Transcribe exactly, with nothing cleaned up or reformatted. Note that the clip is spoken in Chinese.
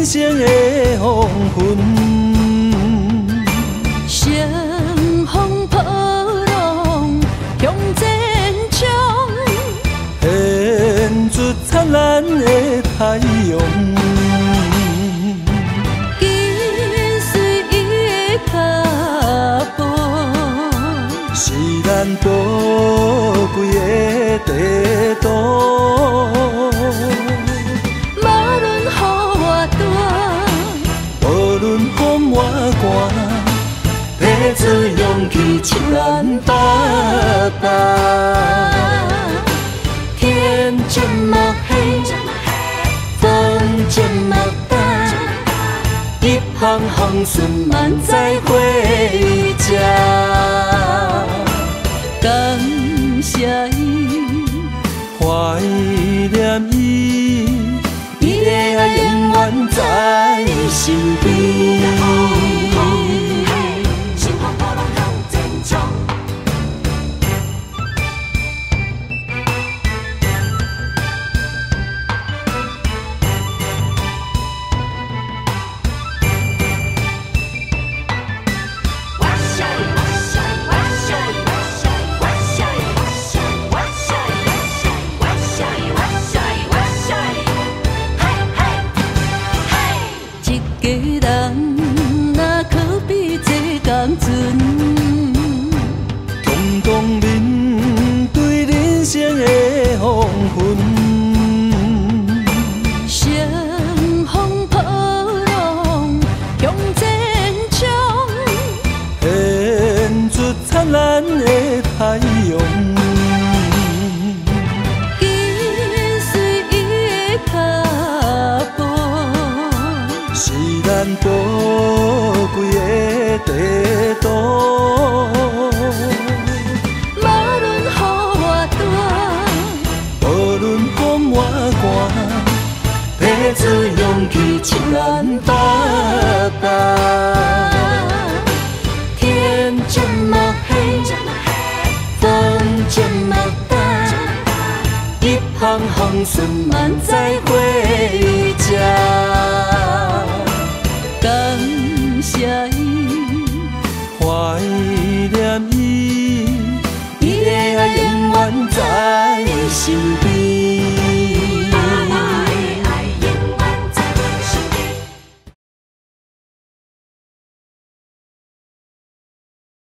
生的黄昏。 乘风破浪向前冲， 现出灿烂的太阳。 跟随伊的脚步， 是咱宝贵的地图。 无论雨偌大， 无论风偌寒，提出勇气出咱爸爸。天这么黑，风这么大，一旁风顺满载回家。 感谢伊， 怀念伊，伊的爱永远在身边。 一个人若可比这江船， 共同面对人生的黄昏。 乘风破浪向前冲， 现出灿烂的太阳。 跟随伊的脚步， 是咱宝贵的地图。 无论雨偌大， 无论风偌寒，提出勇气出咱爸爸。天这么黑，风这么大，一旁风顺满载回家。 感谢伊， 怀念伊，伊的爱永远在身边。